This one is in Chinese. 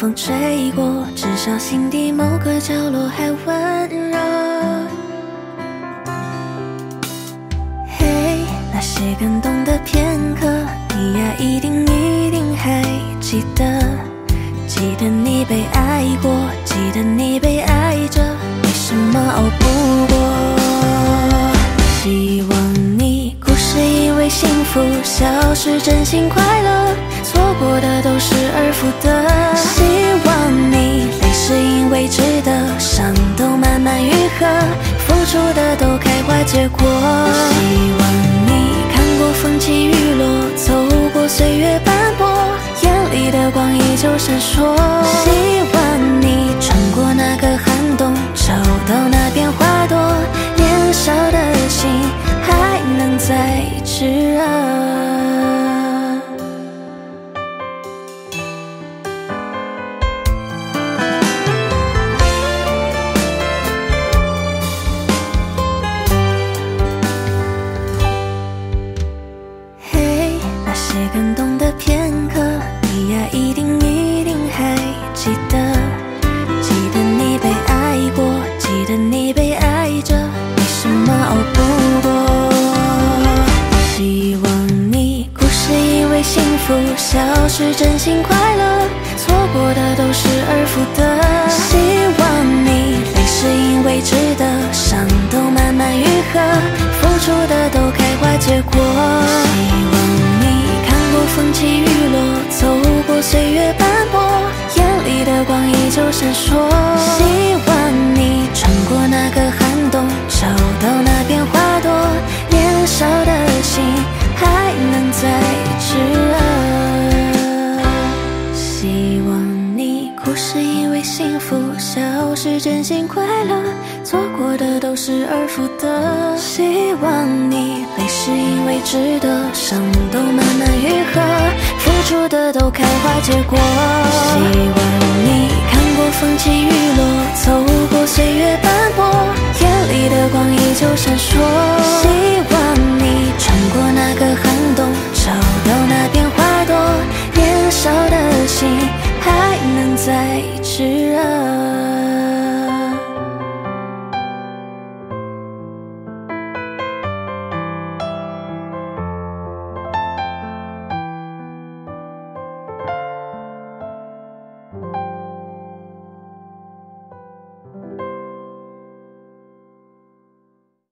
风吹过，至少心底某个角落还温热。嘿，那些感动的片刻，你呀一定还记得。记得你被爱过，记得你被爱着，为什么熬不过？希望你故事因为幸福，笑是真心快乐，错过的都失而复得。希望你泪是因为值得，伤都慢慢愈合，付出的都开花结果。希望你看过风起雨落，走过岁月斑驳，眼里的光依旧闪烁。希望你穿过那个寒冬，找到那片花朵，年少的心还能再炽热。嘿，那些感动的片刻，你呀一定还记得。记得你被爱过，记得你被爱着，为什么熬不过？希望你故事因为幸福，笑是真心快乐，错过的都失而复得。希望你泪是因为值得，伤都慢慢愈合，付出的都开花结果。希望你看过风起雨落，走过岁月斑驳，眼里的光依旧闪烁。希望你穿过那个寒冬，找到那片花朵，年少的心还能再炽热。希望你故事因为幸福，笑是真心快乐，错过的都失而复得。希望你泪是因为值得，伤都慢慢愈合，付出的都开花结果。希望你看过风起雨落，走过岁月斑驳，眼里的光依旧闪烁。